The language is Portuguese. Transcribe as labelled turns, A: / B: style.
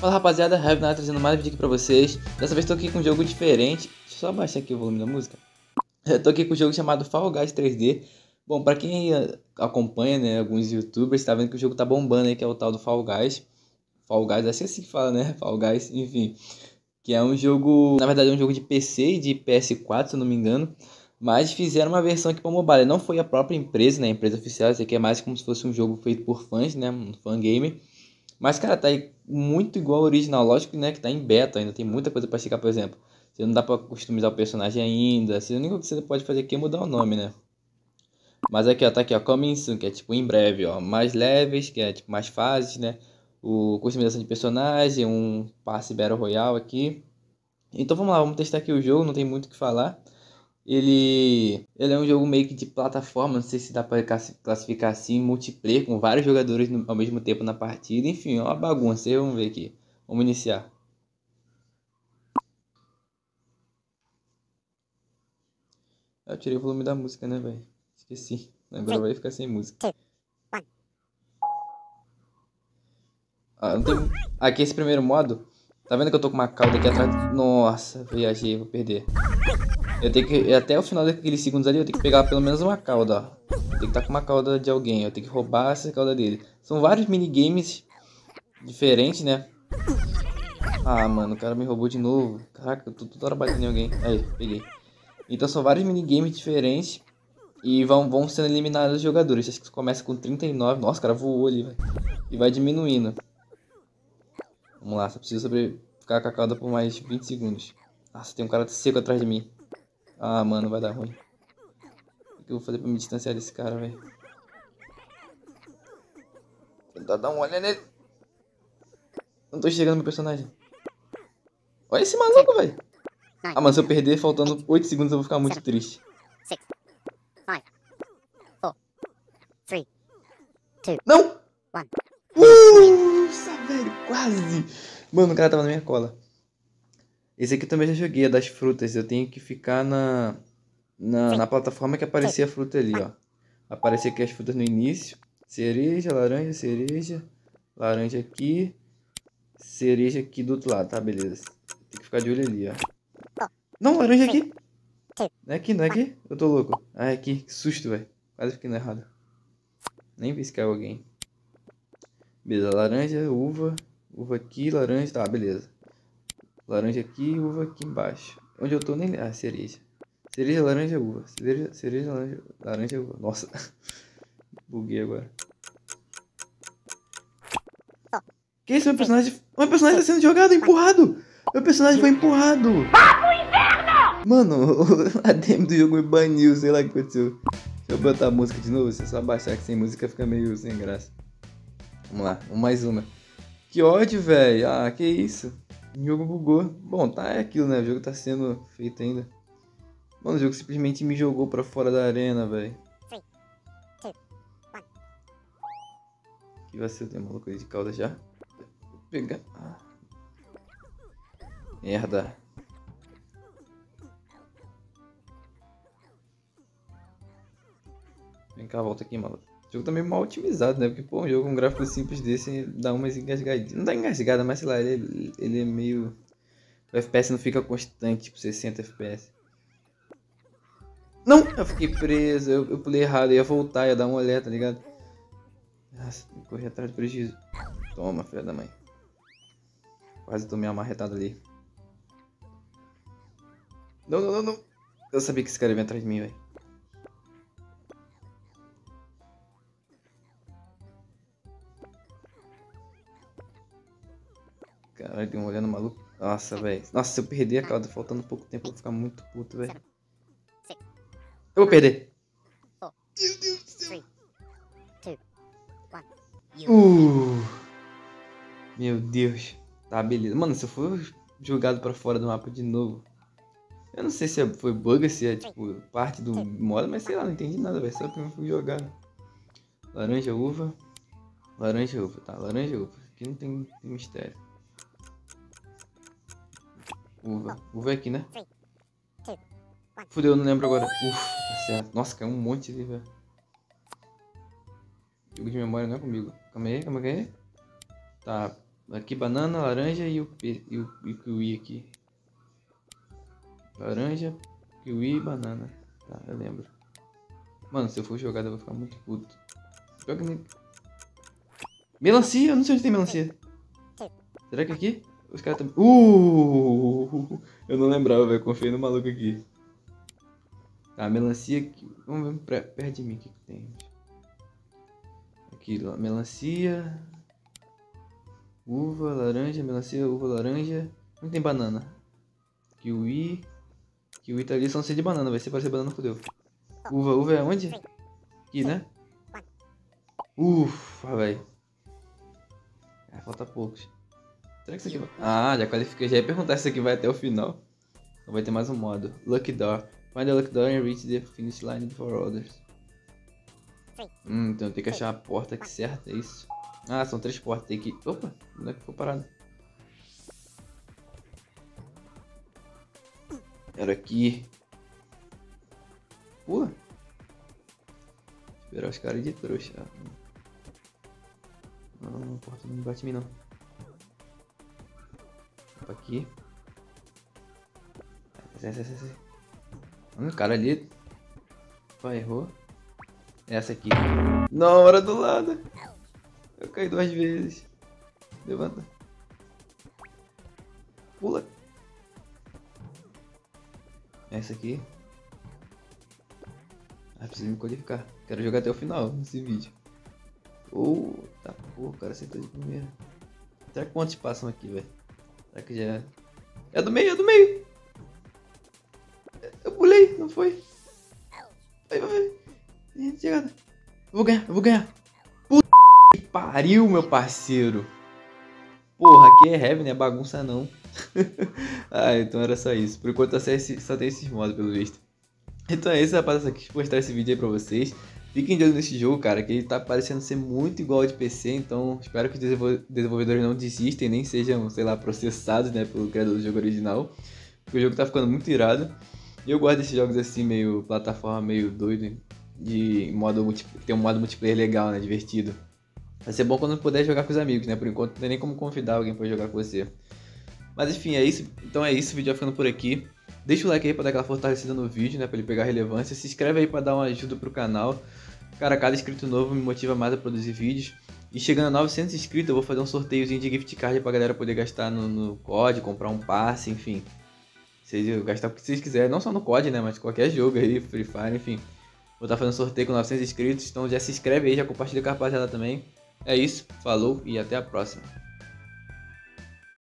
A: Fala rapaziada, Heavy Night trazendo mais um vídeo aqui pra vocês. Dessa vez tô aqui com um jogo diferente. Deixa eu só abaixar aqui o volume da música. Eu tô aqui com um jogo chamado Fall Guys 3D. Bom, pra quem acompanha, né, alguns youtubers, tá vendo que o jogo tá bombando aí, que é o tal do Fall Guys. Fall Guys, acho que é assim que fala, né? Fall Guys, enfim. Que é um jogo, na verdade é um jogo de PC e de PS4, se eu não me engano. Mas fizeram uma versão aqui pra mobile. Não foi a própria empresa, né, a empresa oficial. Isso aqui é mais como se fosse um jogo feito por fãs, né, um fangame. Mas, cara, tá aí muito igual ao original. Lógico, né, que tá em beta ainda. Tem muita coisa pra chegar, por exemplo. Você não dá pra customizar o personagem ainda. A única coisa que você pode fazer aqui é mudar o nome, né? Mas aqui, ó, tá aqui, ó, Coming Soon, que é tipo em breve, ó. Mais leves, que é tipo mais fases, né? O customização de personagem, um passe Battle Royale aqui. Então vamos lá, vamos testar aqui o jogo, não tem muito o que falar. Ele é um jogo meio que de plataforma, não sei se dá pra classificar assim, multiplayer, com vários jogadores ao mesmo tempo na partida. Enfim, é uma bagunça, vamos ver aqui. Vamos iniciar. Eu tirei o volume da música, né, velho? Esqueci. Agora vai ficar sem música. Ah, não tem... Aqui esse primeiro modo, tá vendo que eu tô com uma cauda aqui atrás? Nossa, viajei, vou perder. Eu tenho que, até o final daqueles segundos ali, eu tenho que pegar pelo menos uma cauda, ó. Tem que estar com uma cauda de alguém, eu tenho que roubar essa cauda dele. São vários minigames diferentes, né? Ah, mano, o cara me roubou de novo. Caraca, eu tô toda hora batendo em alguém. Aí, peguei. Então são vários minigames diferentes e vão sendo eliminados os jogadores. Acho que começa com 39. Nossa, o cara voou ali, velho. E vai diminuindo. Vamos lá, só preciso ficar com a cauda por mais 20 segundos. Nossa, tem um cara seco atrás de mim. Ah, mano, vai dar ruim. O que eu vou fazer pra me distanciar desse cara, velho? Tentar dar uma olhada nele. Não tô chegando no meu personagem. Olha esse maluco, velho. Ah, mas se eu perder faltando 8 segundos eu vou ficar muito triste. Não! Nossa, velho, quase! Mano, o cara tava na minha cola. Esse aqui eu também já joguei, é das frutas. Eu tenho que ficar na plataforma que aparecia a fruta ali, ó. Aparecia aqui as frutas no início. Cereja, laranja, cereja. Laranja aqui. Cereja aqui do outro lado, tá? Beleza. Tem que ficar de olho ali, ó. Não, laranja aqui! Não é aqui, não é aqui? Eu tô louco. Ah, é aqui. Que susto, velho. Quase fiquei no errado. Nem vi se caiu alguém. Beleza, laranja, uva. Uva aqui, laranja. Tá, beleza. Laranja aqui, uva aqui embaixo. Onde eu tô nem... Ah, cereja. Cereja, laranja, uva. Cereja, laranja, laranja, uva. Nossa. Buguei agora. Que isso? Meu personagem tá sendo jogado, empurrado. Meu personagem foi empurrado. Mano, a DM do jogo me baniu, sei lá o que aconteceu. Deixa eu botar a música de novo, se é só baixar que sem música fica meio sem graça. Vamos lá, mais uma. Que ódio, velho. Ah, que isso. O jogo bugou. Bom, tá, é aquilo, né? O jogo tá sendo feito ainda. Mano, o jogo simplesmente me jogou pra fora da arena, velho. Que vacilo, tem maluco aí de cauda já. Vou pegar. Ah. Merda. Vem cá, volta aqui, maluco. O jogo tá meio mal otimizado, né? Porque, pô, um jogo com um gráfico simples desse dá umas engasgadinhas. Não dá engasgada, mas sei lá, ele é meio... O FPS não fica constante, tipo 60 FPS. Não! Eu fiquei preso, eu pulei errado, eu ia voltar, ia dar um olé, tá ligado? Nossa, tem que correr atrás do prejuízo. Toma, filha da mãe. Quase tomei uma marretada ali. Não, não, não, não. Eu sabia que esse cara ia vir atrás de mim, velho. Caralho, deu um olhando maluco. Nossa, velho. Nossa, se eu perder a cauda faltando pouco tempo, eu vou ficar muito puto, velho. Eu vou perder. Meu Deus do céu. Meu Deus. Tá, beleza. Mano, se eu for jogado pra fora do mapa de novo... Eu não sei se foi bug, se é, tipo, parte do modo, mas sei lá, não entendi nada, velho. Só que eu fui jogado. Laranja, uva. Laranja, uva, tá. Laranja, uva. Aqui não tem mistério. Uva. Uva é aqui, né? Fudeu, eu não lembro agora. Tá certo. Nossa, caiu um monte ali, velho. Jogo de memória não é comigo. Calma aí, calma aí. Tá. Aqui banana, laranja e o kiwi aqui. Laranja, kiwi e banana. Tá, eu lembro. Mano, se eu for jogado eu vou ficar muito puto. Joga nem... Melancia? Eu não sei onde tem melancia. Será que é aqui? Os caras também... Eu não lembrava, velho. Confiei no maluco aqui. Tá, melancia aqui. Vamos ver perto de mim o que tem. Aqui, melancia. Uva, laranja, melancia, uva, laranja. Não tem banana. Kiwi. Kiwi tá ali, só não sei de banana. Vai ser parecer banana, fodeu. Uva é onde? Aqui, né? Ufa, velho. Falta poucos. Será que isso aqui vai... Ah, já qualifiquei. Já ia perguntar se isso aqui vai até o final. Ou vai ter mais um modo. Lucky Door. Find the Lucky Door and reach the finish line before others. Então tem que achar a porta aqui certa, é isso? Ah, são 3 portas. Tem que... Opa, onde é que ficou parado? Era aqui. Pula. Esperar os caras de trouxa. Não, a porta não bate em mim não. Opa, aqui. Sai. O cara ali. Opa, errou. Essa aqui. Não, era do lado. Eu caí 2 vezes. Levanta. Pula. Essa aqui. Ah, preciso me qualificar. Quero jogar até o final nesse vídeo. Tá, pô, o cara acertou de primeira. Será que quantos passam aqui, velho? Será que já... É do meio, é do meio! Eu pulei, não foi? Vai. Chegada. Eu vou ganhar. Puta que pariu, meu parceiro. Porra, aqui é heavy, não é bagunça não. Ah, então era só isso. Por enquanto só tem esses modos, pelo visto. Então é isso, rapaz. Eu quis mostrar esse vídeo aí pra vocês. Fiquem de olho nesse jogo, cara, que ele tá parecendo ser muito igual ao de PC. Então espero que os desenvolvedores não desistem, nem sejam, sei lá, processados, né, pelo criador do jogo original. Porque o jogo tá ficando muito irado. E eu gosto desses jogos assim, meio plataforma, meio doido. De modo tem um modo multiplayer legal, né, divertido. Vai ser bom quando puder jogar com os amigos, né? Por enquanto não tem nem como convidar alguém pra jogar com você. Mas enfim, é isso. Então é isso, o vídeo vai ficando por aqui. Deixa o like aí pra dar aquela fortalecida no vídeo, né? Pra ele pegar relevância. Se inscreve aí pra dar uma ajuda pro canal. Cara, cada inscrito novo me motiva mais a produzir vídeos. E chegando a 900 inscritos, eu vou fazer um sorteiozinho de gift card pra galera poder gastar no COD, comprar um passe, enfim. Vocês gastar o que vocês quiserem, não só no COD, né? Mas qualquer jogo aí, Free Fire, enfim. Vou estar fazendo sorteio com 900 inscritos, então já se inscreve aí, já compartilha com a rapaziada também. É isso, falou e até a próxima.